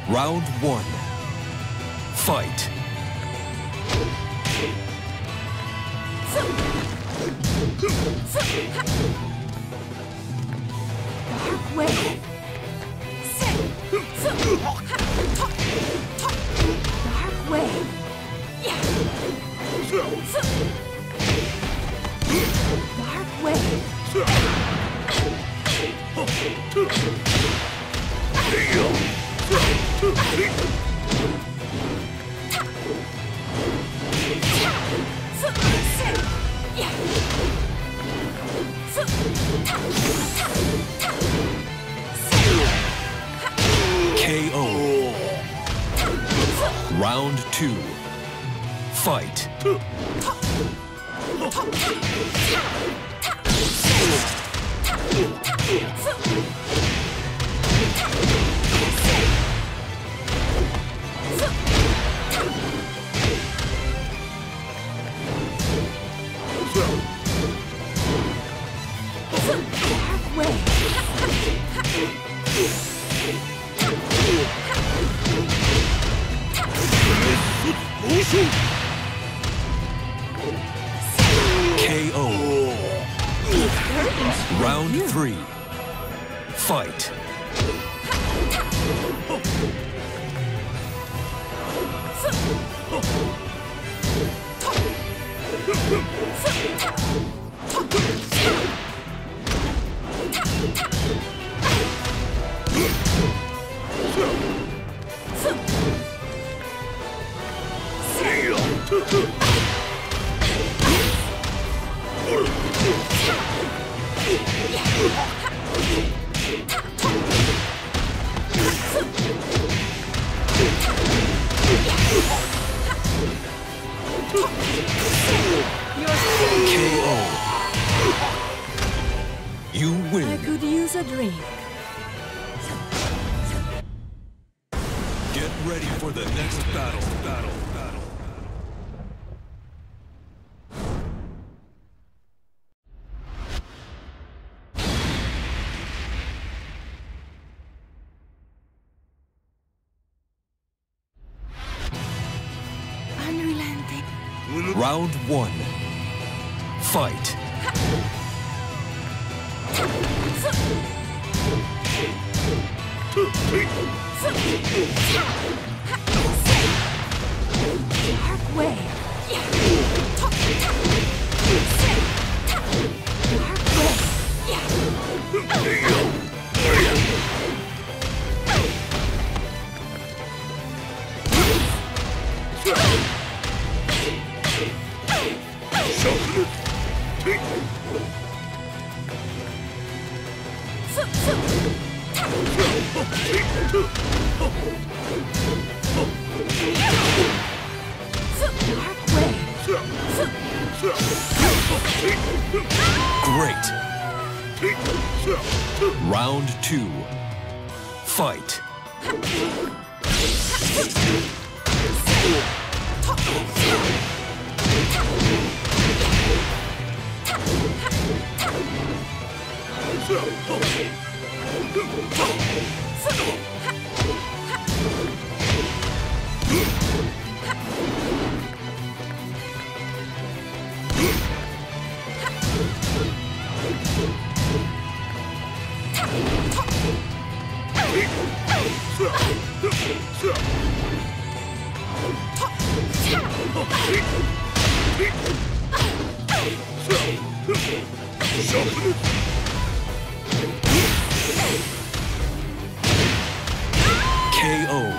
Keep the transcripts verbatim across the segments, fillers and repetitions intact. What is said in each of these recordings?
Round one. Fight. Dark Wave. Dark Wave. Dark Wave. K O. Round two. Fight. Dark Wave. K O. Round three. Fight. K O. You I win. could use a drink. Get ready for the next battle. Battle. Battle. Unrelenting. Round one. Fight. Dark Wave. Dark Wave. Dark Wave. Great. Round two. Fight. K O.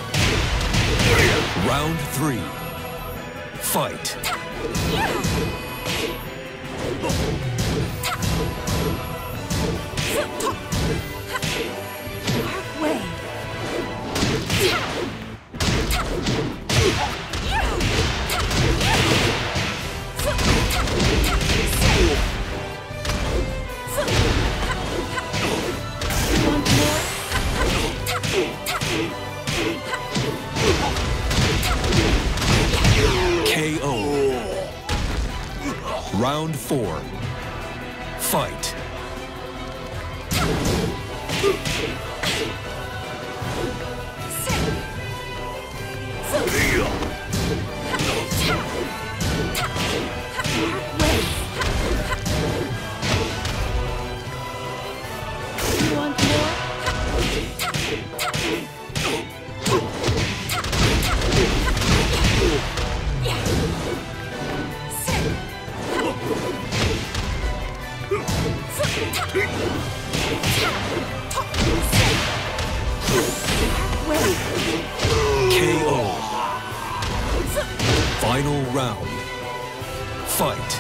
Round three. Fight. Dark Wave. K O. Round four. Fight. Six. K O. Final round. Fight.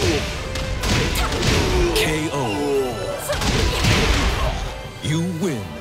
K O. You win.